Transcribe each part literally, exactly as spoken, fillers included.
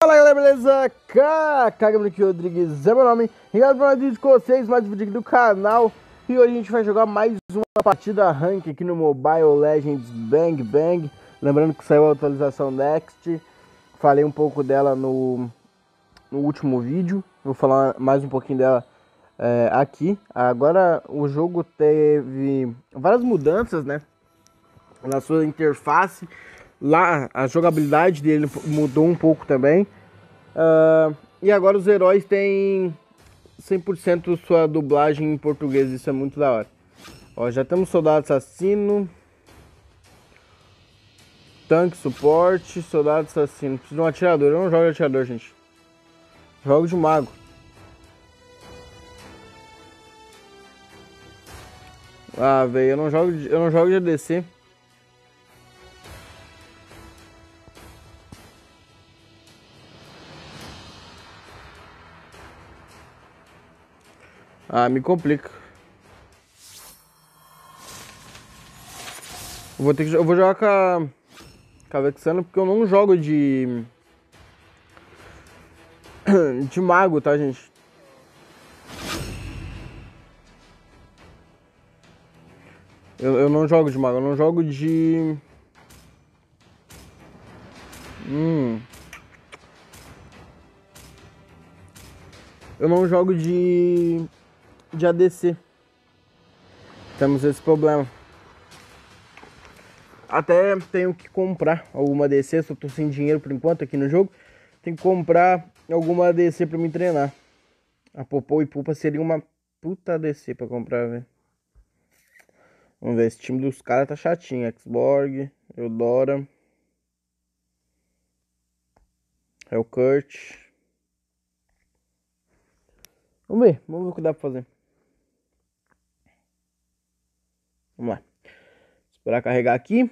Fala galera, beleza? Caga aqui, Rodrigues é meu nome. Obrigado por mais vídeo com vocês, mais um vídeo aqui do canal. E hoje a gente vai jogar mais uma partida rank aqui no Mobile Legends Bang Bang. Lembrando que saiu a atualização Next. Falei um pouco dela no, no último vídeo. Vou falar mais um pouquinho dela é, aqui. Agora o jogo teve várias mudanças, né? Na sua interface. Lá a jogabilidade dele mudou um pouco também. Uh, e agora os heróis têm cem por cento sua dublagem em português. Isso é muito da hora. Ó, já temos soldado assassino, tanque, suporte, soldado assassino. Preciso de um atirador. Eu não jogo de atirador, gente. Jogo de mago. Ah, velho, eu não jogo de, eu não jogo de A D C. Ah, me complica. Eu vou ter que eu vou jogar com a, com a Vexana porque eu não jogo de de mago, tá, gente? Eu, eu não jogo de mago, eu não jogo de Hum. Eu não jogo de de A D C. Temos esse problema. Até tenho que comprar alguma A D C, só tô sem dinheiro por enquanto aqui no jogo. Tenho que comprar alguma A D C pra me treinar. A Popô e Pupa seria uma puta A D C pra comprar, velho. Vamos ver, esse time dos caras tá chatinho. Xborg, Eudora, Hellcurt. Vamos ver, vamos ver o que dá pra fazer. Vamos lá. Esperar carregar aqui.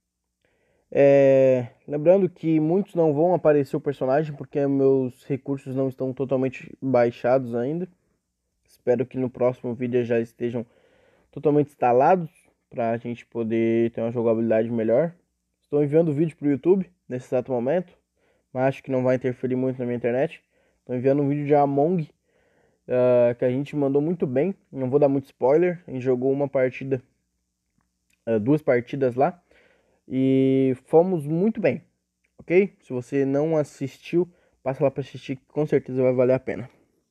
É... Lembrando que muitos não vão aparecer o personagem porque meus recursos não estão totalmente baixados ainda. Espero que no próximo vídeo já estejam totalmente instalados para a gente poder ter uma jogabilidade melhor. Estou enviando o vídeo para o YouTube nesse exato momento, mas acho que não vai interferir muito na minha internet. Estou enviando um vídeo de Among uh, que a gente mandou muito bem. Não vou dar muito spoiler. A gente jogou uma partida, uh, duas partidas lá e fomos muito bem, ok? Se você não assistiu, passa lá para assistir, que com certeza vai valer a pena.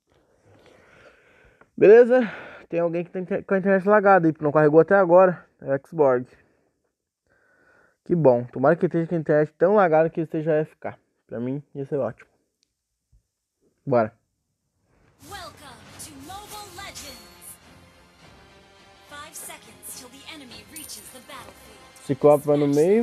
Beleza? Tem alguém que tem com a internet lagada aí, não carregou até agora. É o Xborg. Que bom. Tomara que ele esteja com a internet tão lagada que ele esteja A F K. Pra mim, ia ser ótimo. Bora. Ciclope vai no meio.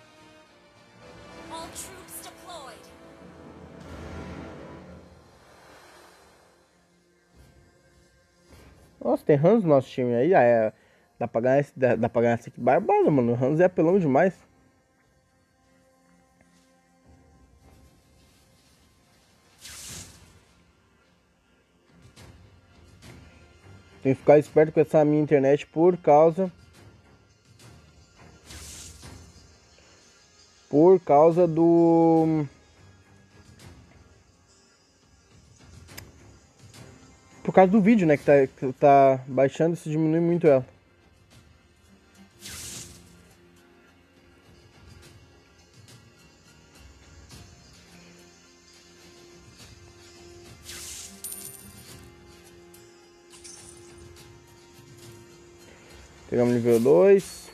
Nossa, tem Hans no nosso time aí. Ah, é, dá pra ganhar esse, dá, dá pra ganhar esse aqui barbado, mano. O Hans é apelão demais. Tem que ficar esperto com essa minha internet por causa... Por causa do... Por causa do vídeo, né? Que tá, que tá baixando, isso diminui muito ela. Pegamos nível dois.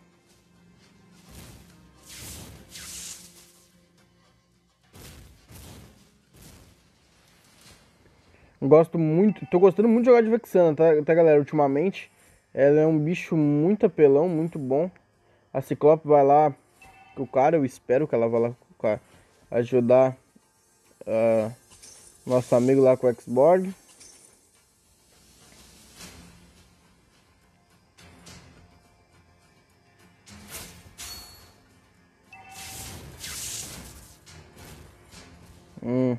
Gosto muito, tô gostando muito de jogar de Vexana, tá, tá galera? Ultimamente, ela é um bicho muito apelão, muito bom. A Ciclope vai lá com o cara, eu espero que ela vá lá com o cara, ajudar uh, nosso amigo lá com o Xborg. Hum.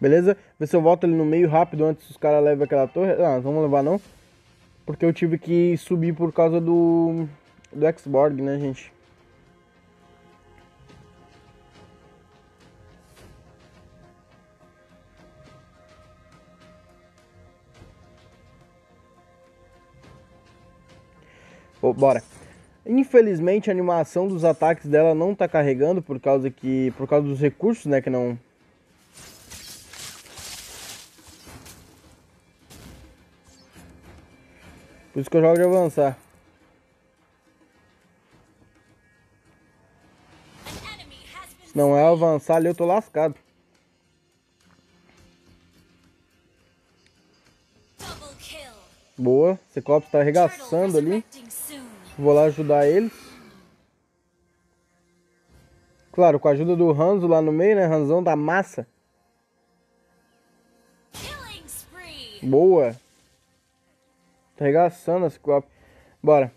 Beleza? Vê se eu volto ali no meio rápido antes que os caras levem aquela torre. Ah, não vamos levar não. Porque eu tive que subir por causa do... Do X-Borg, né, gente? Oh, bora. Infelizmente a animação dos ataques dela não tá carregando por causa que por causa dos recursos, né, que não. Por isso que eu jogo de avançar. Se não é avançar ali eu tô lascado. Boa, Ciclope tá arregaçando ali. Vou lá ajudar eles. Claro, com a ajuda do Hanzo lá no meio, né? Hanzão da massa. Boa. Tá arregaçando a Ciclope. Bora.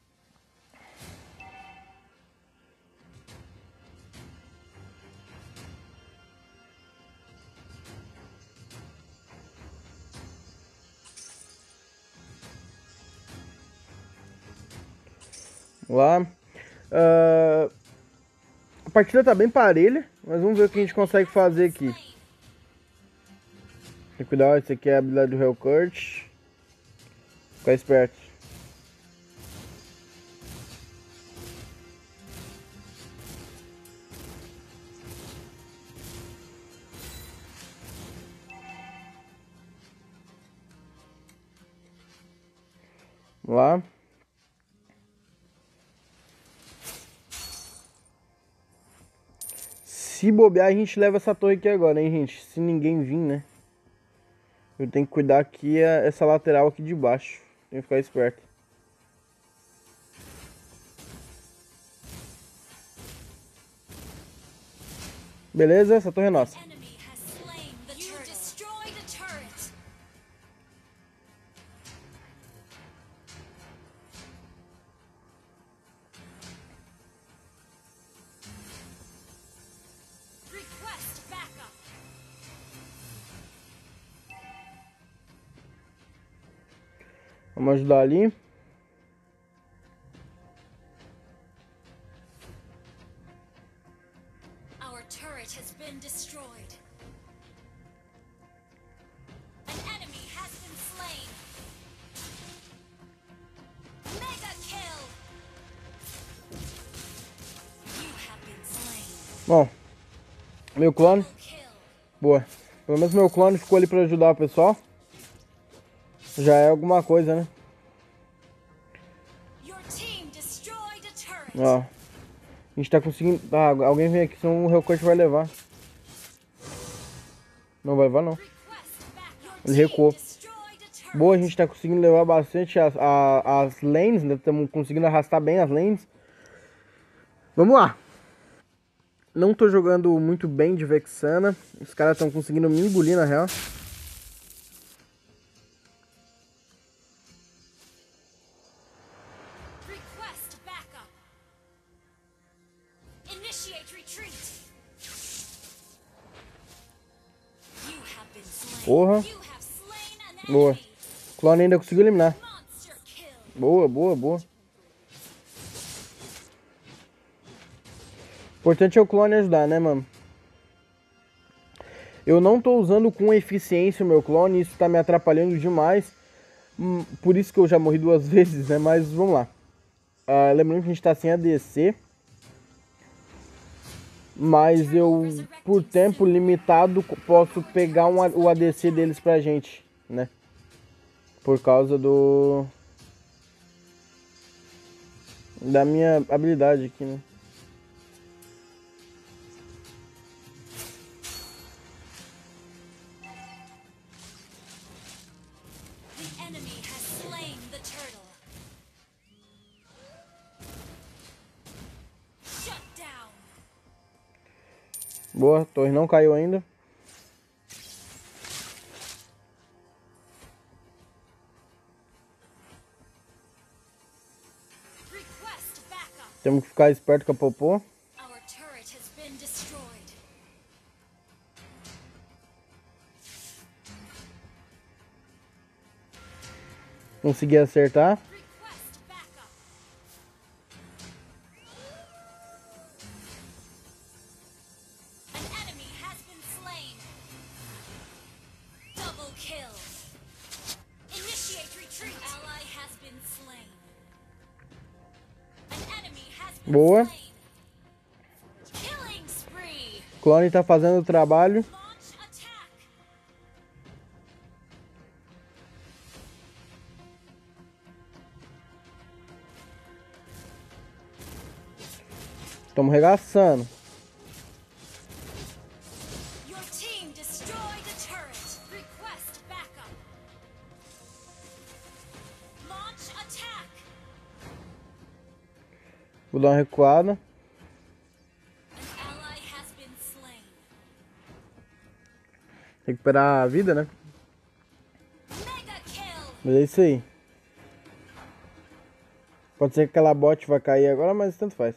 Vamos lá. Uh, a partida tá bem parelha, mas vamos ver o que a gente consegue fazer aqui. Tem que cuidar, esse aqui é a habilidade do Hellcurt. Ficar esperto. Vamos lá. Se bobear, a gente leva essa torre aqui agora, hein, gente? Se ninguém vir, né? Eu tenho que cuidar aqui essa lateral aqui de baixo. Tem que ficar esperto. Beleza, essa torre é nossa. Vamos ajudar ali. Our turret has been destroyed. An enemy has been slain. Mega kill. You have been slain. Bom, meu clone. Boa. Pelo menos meu clone ficou ali pra ajudar o pessoal. Já é alguma coisa, né? Ó. A gente tá conseguindo... Ah, alguém vem aqui, senão o Hellcurt vai levar. Não vai levar, não. Ele recuou. Boa, a gente tá conseguindo levar bastante as, a, as lanes, né? Estamos conseguindo arrastar bem as lanes. Vamos lá. Não tô jogando muito bem de Vexana. Os caras estão conseguindo me engolir, na real. Porra. Boa. O clone ainda conseguiu eliminar. Boa, boa, boa. O importante é o clone ajudar, né, mano? Eu não tô usando com eficiência o meu clone. Isso tá me atrapalhando demais. Por isso que eu já morri duas vezes, né? Mas vamos lá. Uh, lembrando que a gente tá sem A D C. Mas eu, por tempo limitado, posso pegar um, o A D C deles pra gente, né? Por causa do... da minha habilidade aqui, né? Boa, a torre não caiu ainda. Temos que ficar esperto com a Popô. Consegui acertar. Request backup. An enemy has been slain. Double kill. Initiate retreat. Ally has been slain. An enemy has been Boa. slain. Killing spree. O clone tá fazendo o trabalho. Launch attack. Estamos regaçando. Your team destroyed the turret. Request backup. Launch attack. Vou dar uma recuada. An ally has been slain. Recuperar a vida, né? Mega kill. Mas é isso aí. Pode ser que aquela bot vai cair agora, mas tanto faz.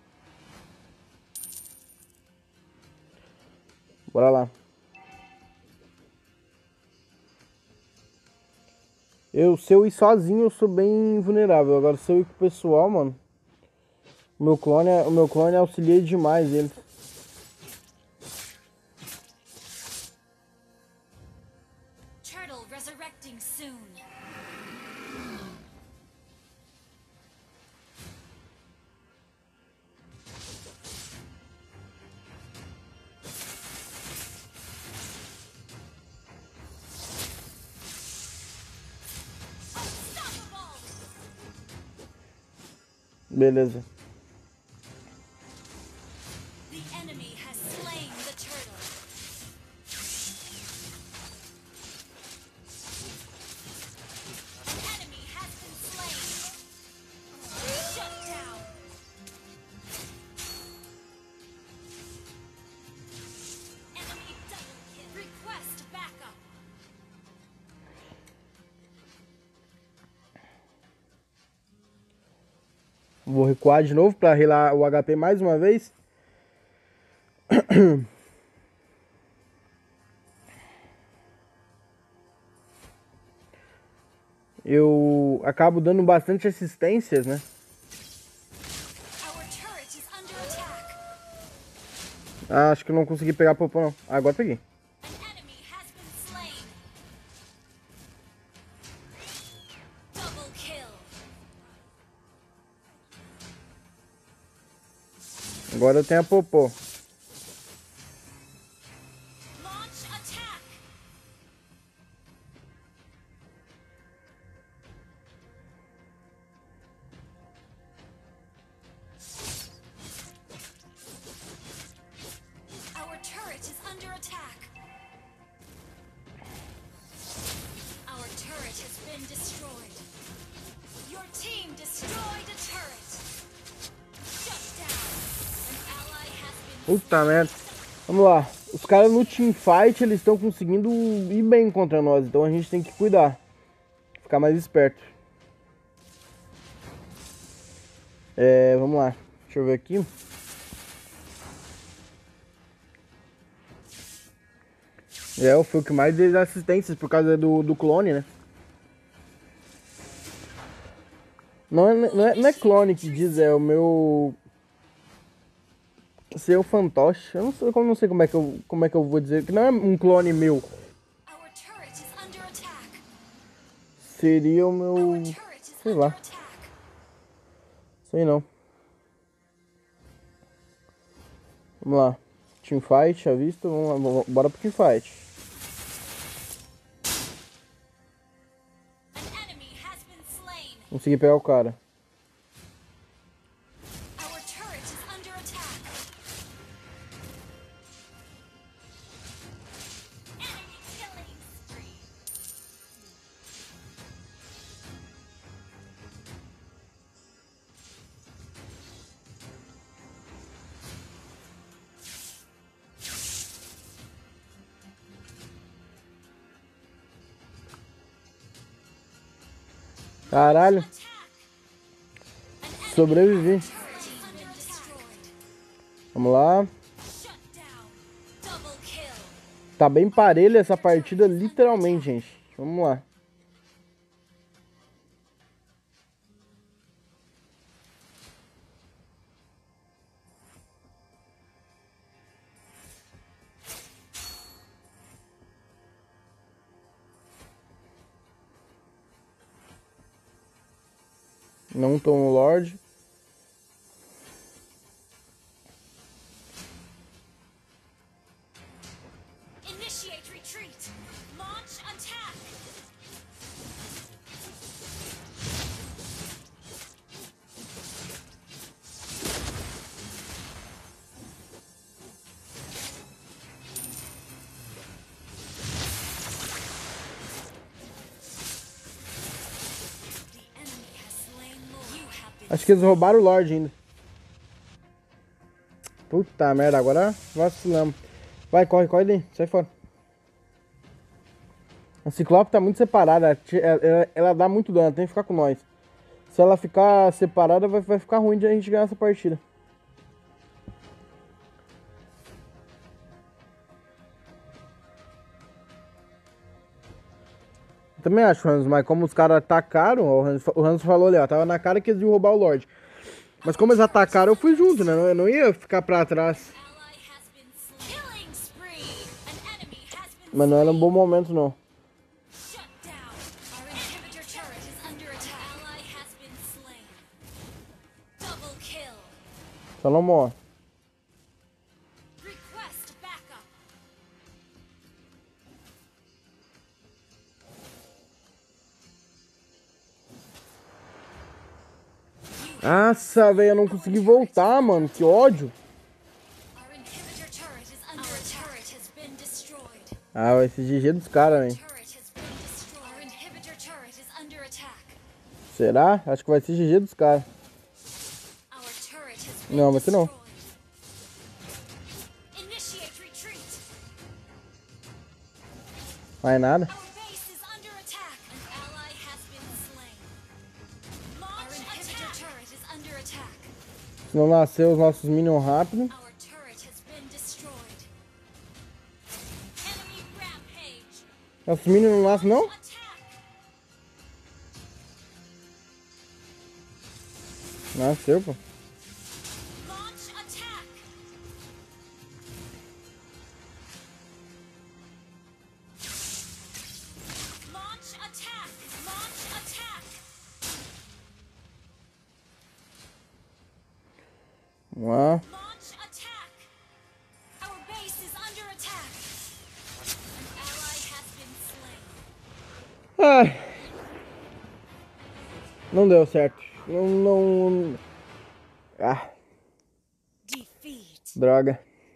Bora lá. Eu, se eu ir sozinho, eu sou bem vulnerável. Agora, se eu ir com o pessoal, mano... O meu clone, é- o meu clone auxilia demais ele. Turtle resurrecting soon. Unstoppable. Beleza. The enemy has slain the turtle. An enemy has been slain. Shut down. Enemy double kill. Request backup. Vou recuar de novo pra relar o H P mais uma vez. Eu acabo dando bastante assistências, né? Our turret is under attack. Ah, acho que eu não consegui pegar a popô, não. Ah, agora peguei. An enemy has been slain. Double kill. Agora eu tenho a popô. Launch attack. Our turret is under attack. Our turret has been destroyed. Your team destroyed a turret. Shut down. An ally has been Puta merda. Vamos lá. Os caras no teamfight, eles estão conseguindo ir bem contra nós. Então a gente tem que cuidar. Ficar mais esperto. É, vamos lá. Deixa eu ver aqui. É, eu fui o que mais dei assistências por causa do, do clone, né? Não é, não, é, não é clone que diz, é o meu... Seu fantoche. Eu não sei, eu não sei como, é que eu, como é que eu vou dizer. Que não é um clone meu. Our turret is under attack. Seria o meu... Our turret is Sei under lá. attack. Sei não. Vamos lá. Teamfight, já visto? Vamos lá, vamos- bora pro teamfight. An enemy has been slain. Consegui pegar o cara. Our turret is under attack. Enemy killing spree. Caralho. Attack. Sobrevivi. Turret has been destroyed. Vamos lá. Shut down. Double kill. Tá bem parelha essa partida, literalmente, gente. Vamos lá. Não tô no Lorde. Initiate retreat. Launch attack. The enemy has slain Lord. You have been Acho que eles roubaram o Lorde ainda. Puta merda, agora vacilamos. Vai, corre, corre daí, sai fora. A Ciclope tá muito separada, ela, ela, ela dá muito dano, tem que ficar com nós. Se ela ficar separada, vai, vai ficar ruim de a gente ganhar essa partida. Eu também acho, Hans, mas como os caras atacaram, o Hans, o Hans falou ali, ó, tava na cara que eles iam roubar o Lorde. Mas como eles atacaram, eu fui junto, né? Eu não ia ficar pra trás. ally has been slain. Killing spree. An enemy has been Mas não era um bom momento, não. shut down. Our inhibitor turret is under attack. Ally has been slain. Double kill. Salomão, Request backup. nossa, velho, eu não consegui voltar, mano. Que ódio. Our inhibitor turret is under Our attack. turret has been destroyed. Ah, vai ser G G dos caras, velho. Turret has been destroyed. Our inhibitor turret is under attack. Será? Acho que vai ser G G dos caras. Our turret has been Não, vai ser não. destroyed. Initiate retreat. Mais nada. Our base is under attack. An ally has been slain. Launch Our inhibitor turret is under attack. Se não nascer os nossos minions rápido. Our turret has been destroyed. Enemy rampage. Nossos minions não nascem, não? Attack. Nasceu, pô. Launch attack. Launch attack. Launch attack. Vamos lá. Launch attack. Our base is under attack. An ally has been slain. Ai. Não deu certo. Não, não... Ah, Defeat. droga.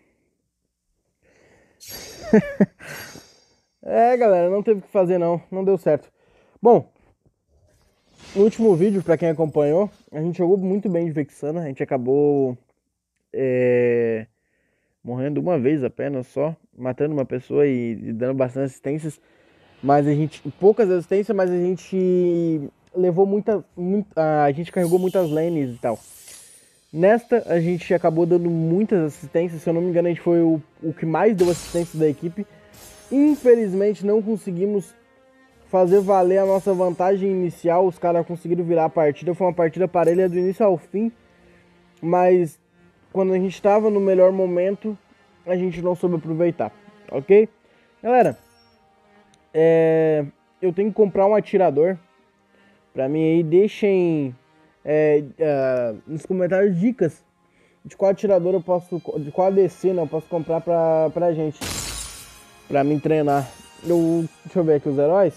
É, galera, não teve o que fazer, não. Não deu certo. Bom, no último vídeo, pra quem acompanhou, a gente jogou muito bem de Vexana. A gente acabou é, morrendo uma vez apenas só, matando uma pessoa e, e dando bastante assistências. Mas a gente, poucas assistências, mas a gente levou muita, muita, a gente carregou muitas lanes e tal. Nesta a gente acabou dando muitas assistências, se eu não me engano a gente foi o, o que mais deu assistência da equipe. Infelizmente não conseguimos fazer valer a nossa vantagem inicial, os caras conseguiram virar a partida, foi uma partida parelha do início ao fim. Mas quando a gente estava no melhor momento, a gente não soube aproveitar, ok? Galera, é, eu tenho que comprar um atirador pra mim aí, deixem é, é, nos comentários dicas de qual atirador eu posso, de qual A D C né, eu posso comprar pra, pra gente, pra mim treinar. Eu, deixa eu ver aqui os heróis.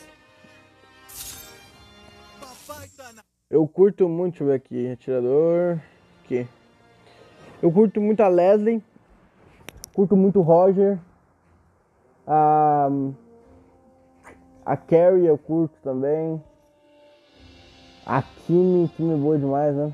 Eu curto muito, deixa eu ver aqui, atirador, aqui. Eu curto muito a Leslie, curto muito o Roger, a, a Carrie eu curto também, a Kimi, Kimi é boa demais, né?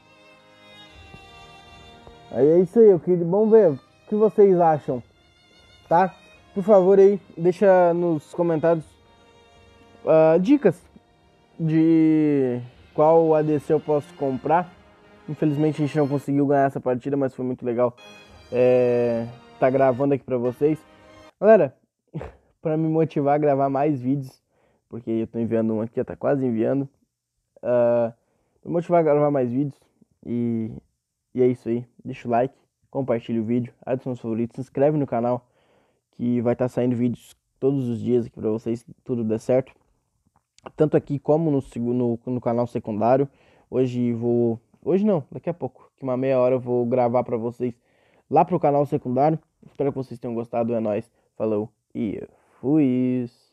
Aí é isso aí, eu queria, vamos ver o que vocês acham, tá? Por favor aí, deixa nos comentários uh, dicas de qual A D C eu posso comprar. Infelizmente a gente não conseguiu ganhar essa partida, mas foi muito legal é, tá gravando aqui pra vocês. Galera, pra me motivar a gravar mais vídeos, porque eu tô enviando um aqui, tá quase enviando. Uh, pra me motivar a gravar mais vídeos. E, e é isso aí. Deixa o like, compartilha o vídeo, adiciona os favoritos, se inscreve no canal, que vai estar tá saindo vídeos todos os dias aqui pra vocês, tudo der certo. Tanto aqui como no, no, no canal secundário. Hoje vou... Hoje não, daqui a pouco, que uma meia hora eu vou gravar pra vocês lá pro canal secundário. Espero que vocês tenham gostado, é nóis. Falou e fui!